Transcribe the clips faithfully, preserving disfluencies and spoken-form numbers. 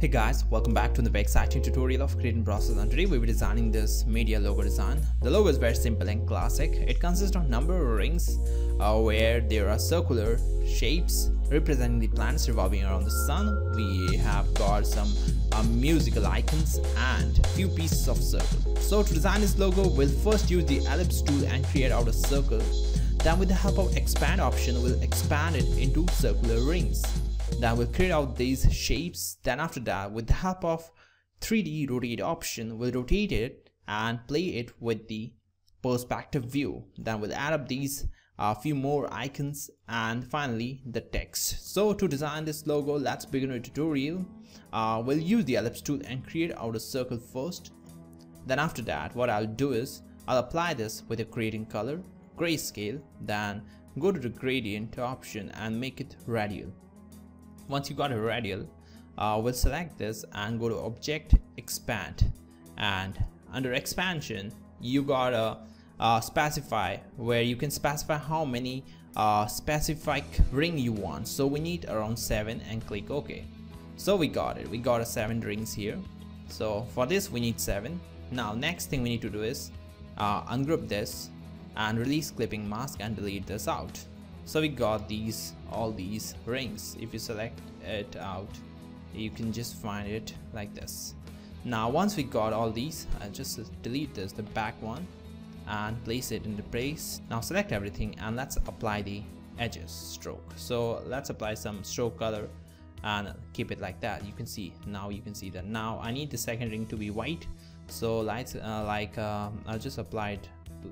Hey guys, welcome back to the very exciting tutorial of Creatnprocess, and today we'll be designing this media logo design. The logo is very simple and classic. It consists of number of rings uh, where there are circular shapes representing the planets revolving around the sun. We have got some uh, musical icons and few pieces of circle. So to design this logo, we'll first use the Ellipse tool and create out a circle. Then with the help of expand option, we'll expand it into circular rings. Then we'll create out these shapes. Then after that, with the help of three D rotate option, we'll rotate it and play it with the perspective view. Then we'll add up these uh, few more icons and finally the text. So to design this logo, let's begin a tutorial. Uh, we'll use the Ellipse tool and create out a circle first. Then after that, what I'll do is I'll apply this with a gradient color, grayscale. Then go to the gradient option and make it radial. Once you got a radial, uh, we'll select this and go to object, expand, and under expansion you gotta uh, specify where you can specify how many uh, specific ring you want. So we need around seven and click OK. So we got it, we got a seven rings here. So for this we need seven. Now next thing we need to do is uh, ungroup this and release clipping mask and delete this out. So we got these all these rings. If you select it out, you can just find it like this. Now once we got all these, I'll just delete this, the back one, and place it into place. Now select everything and let's apply the edges stroke. So let's apply some stroke color and keep it like that. You can see now you can see that now I need the second ring to be white. So lights uh, like uh, I'll just apply it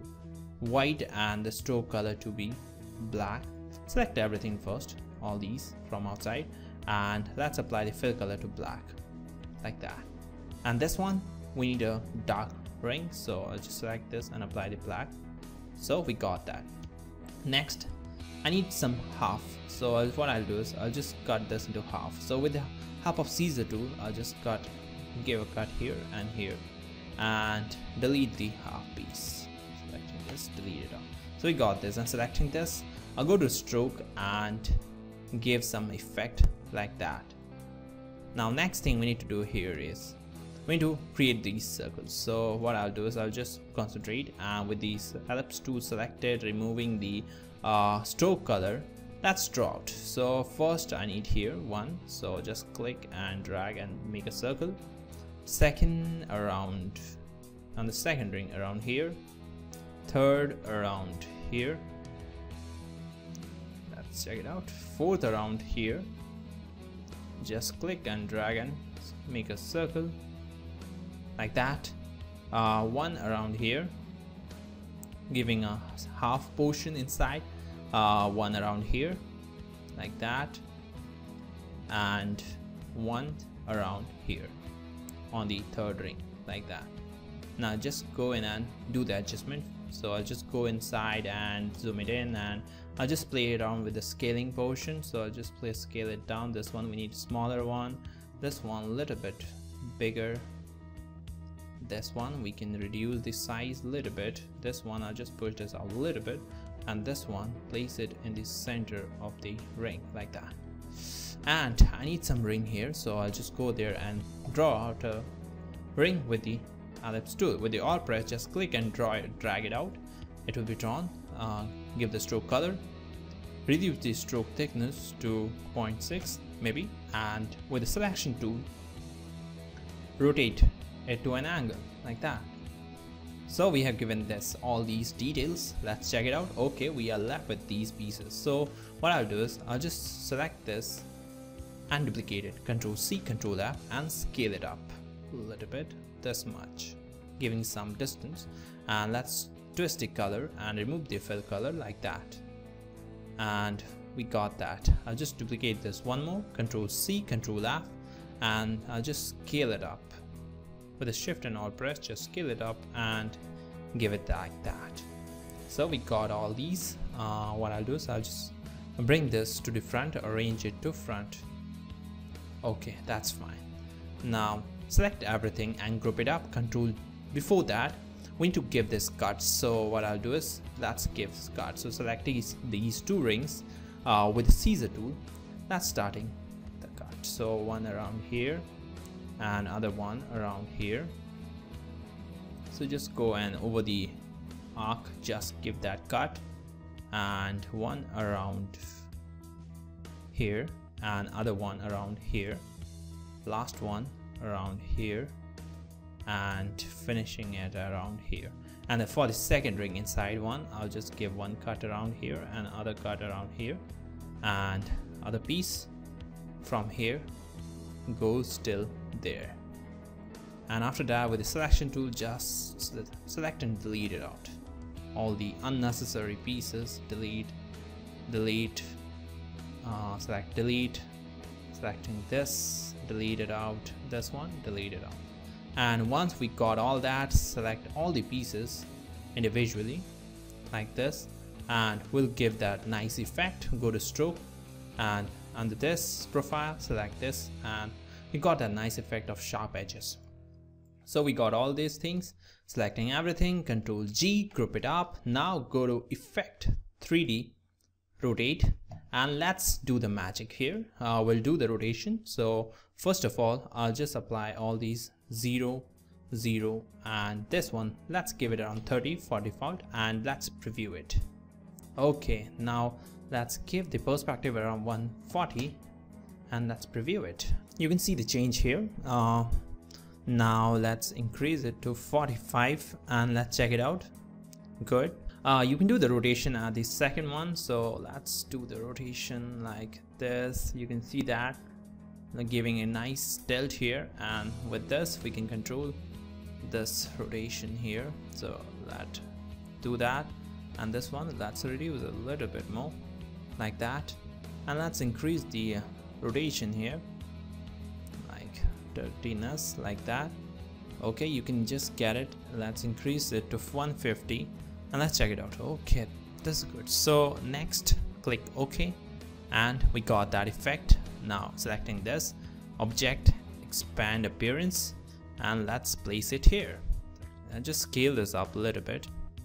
white and the stroke color to be black. Select everything first, all these from outside, and let's apply the fill color to black like that. And this one we need a dark ring, so I'll just select this and apply the black. So we got that. Next I need some half, so I'll, what I'll do is I'll just cut this into half. So with the help of scissor tool, I'll just cut give a cut here and here and delete the half piece. Selecting this, delete it out. So we got this, and selecting this, I'll go to stroke and give some effect like that. Now next thing we need to do here is we need to create these circles. So what I'll do is I'll just concentrate and with these ellipse tool selected, removing the uh, stroke color, let's draw out. So first I need here one, so just click and drag and make a circle. Second around on the second ring around here, third around here, let's check it out, fourth around here, just click and drag and make a circle like that. Uh, one around here, giving a half portion inside, uh, one around here like that, and one around here on the third ring like that. Now just go in and do the adjustment. So I'll just go inside and zoom it in, and I'll just play it around with the scaling portion. So I'll just play scale it down. This one we need a smaller one, this one a little bit bigger, this one we can reduce the size a little bit, this one I'll just push this out a little bit, and this one place it in the center of the ring like that. And I need some ring here, so I'll just go there and draw out a ring with the Ellipse tool. With the alt press, just click and draw it, drag it out, it will be drawn. Uh, give the stroke color, reduce the stroke thickness to zero point six maybe, and with the selection tool rotate it to an angle like that. So we have given this all these details. Let's check it out. Okay, we are left with these pieces. So what I'll do is I'll just select this and duplicate it, control C, control F, and scale it up a little bit, this much, giving some distance. And let's twist the color and remove the fill color like that. And we got that. I'll just duplicate this one more, control C, control F, and I'll just scale it up with a shift and alt press. Just scale it up and give it like that. So we got all these. Uh, what I'll do is I'll just bring this to the front, arrange it to front. Okay, that's fine. Now select everything and group it up, control. Before that we need to give this cut. So what I'll do is let's give this cut. So select these, these two rings uh, with the scissor tool. That's starting the cut. So one around here, and other one around here. So just go and over the arc, just give that cut, and one around here and other one around here, last one around here, and finishing it around here. And for the second ring inside one, I'll just give one cut around here and other cut around here, and other piece from here goes till there. And after that, with the selection tool, just select and delete it out. All the unnecessary pieces, delete, delete, uh, select, delete, selecting this, delete it out, this one, delete it out. And once we got all that, select all the pieces individually like this, and we'll give that nice effect. Go to stroke, and under this profile, select this, and we got that nice effect of sharp edges. So we got all these things, selecting everything, control G, group it up. Now go to effect, three D, rotate, and let's do the magic here. Uh, we'll do the rotation. So first of all, I'll just apply all these zero, zero, and this one, let's give it around thirty for default, and let's preview it. Okay, now let's give the perspective around one forty, and let's preview it. You can see the change here. Uh, now let's increase it to forty-five, and let's check it out. Good. Uh, you can do the rotation at the second one, so let's do the rotation like this. You can see that giving a nice tilt here, and with this we can control this rotation here. So let's do that, and this one, let's reduce a little bit more like that, and let's increase the rotation here like dirtiness like that. Okay, you can just get it. Let's increase it to one fifty, and let's check it out. Okay, this is good. So next, click OK, and we got that effect. Now selecting this object, expand appearance, and let's place it here, and just scale this up a little bit.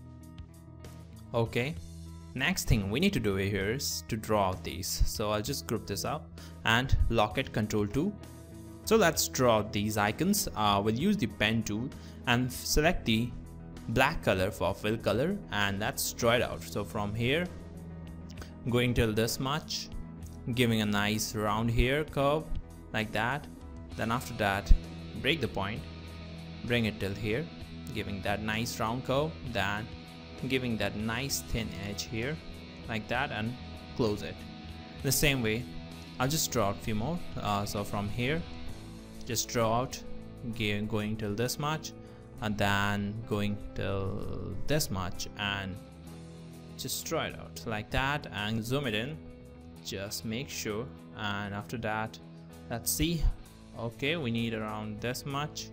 Okay, next thing we need to do here is to draw out these. So I'll just group this up and lock it, control two. So let's draw these icons. Uh, we'll use the pen tool and select the black color for fill color, and let's draw it out. So from here, going till this much, giving a nice round here curve like that. Then after that, break the point, bring it till here, giving that nice round curve, then giving that nice thin edge here like that, and close it. The same way, I'll just draw out a few more. Uh, so from here, just draw out going till this much, and then going till this much, and just draw it out like that, and zoom it in. Just make sure, and after that, let's see. Okay, we need around this much,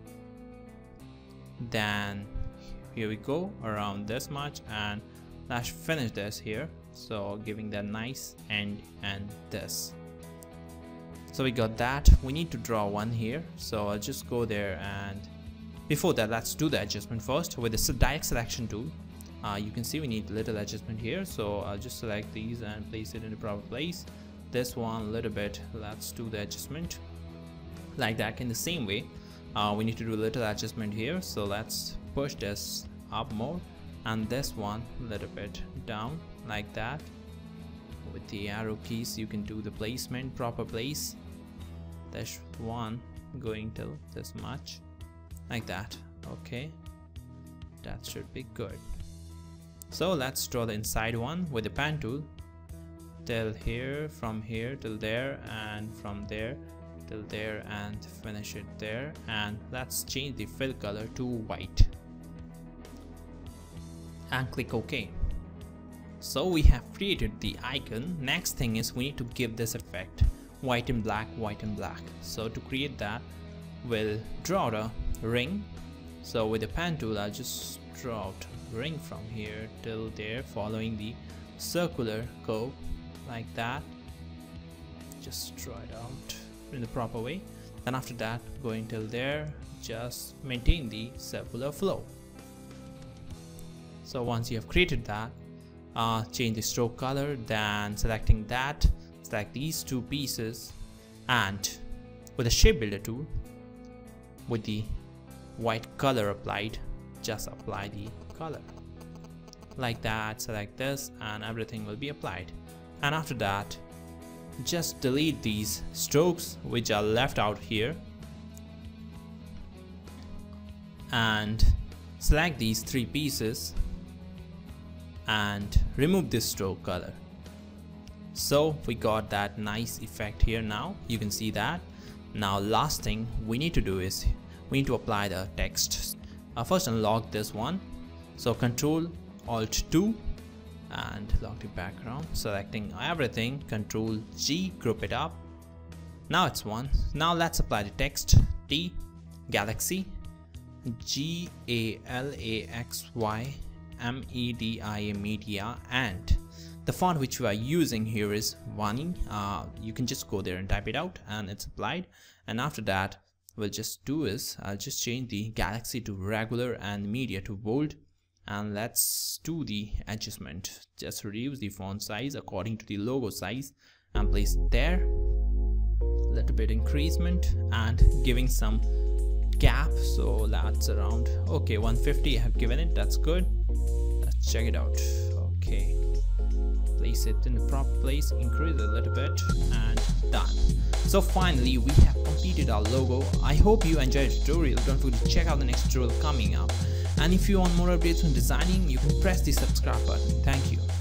then here we go, around this much, and let's finish this here. So giving that nice end and this. So we got that. We need to draw one here, so I'll just go there, and before that, let's do the adjustment first with the direct selection tool. Uh, you can see we need a little adjustment here, so I'll just select these and place it in the proper place. This one a little bit, let's do the adjustment like that. In the same way, uh, we need to do a little adjustment here, so let's push this up more, and this one a little bit down like that. With the arrow keys, you can do the placement, proper place. This one going till this much like that. Okay, that should be good. So let's draw the inside one with the pen tool till here, from here till there, and from there till there, and finish it there. And let's change the fill color to white and click OK. So we have created the icon. Next thing is we need to give this effect white and black, white and black. So to create that, we'll draw out a ring. So with the pen tool, I'll just draw out ring from here till there, following the circular curve like that. Just draw it out in the proper way. Then after that, going till there, just maintain the circular flow. So once you have created that, uh, change the stroke color, then selecting that, select these two pieces, and with the shape builder tool, with the white color applied, just apply the color like that. Select this and everything will be applied. And after that, just delete these strokes which are left out here and select these three pieces and remove this stroke color. So we got that nice effect here. Now you can see that. Now last thing we need to do is we need to apply the text. Uh, first unlock this one, so Control Alt two and lock the background, selecting everything, Control G, group it up. Now it's one. Now let's apply the text. T, Galaxy, G A L A X Y M E D I A Media, and the font which we are using here is Vani. Uh, you can just go there and type it out and it's applied. And after that, we'll just do is I'll just change the Galaxy to regular and Media to bold, and let's do the adjustment. Just reduce the font size according to the logo size and place it there. Little bit increasement and giving some gap, so that's around okay one fifty I have given it. That's good. Let's check it out. Okay, place it in the proper place, increase it a little bit, and done. So finally we have completed our logo. I hope you enjoyed the tutorial. Don't forget to check out the next tutorial coming up, and if you want more updates on designing, you can press the subscribe button. Thank you.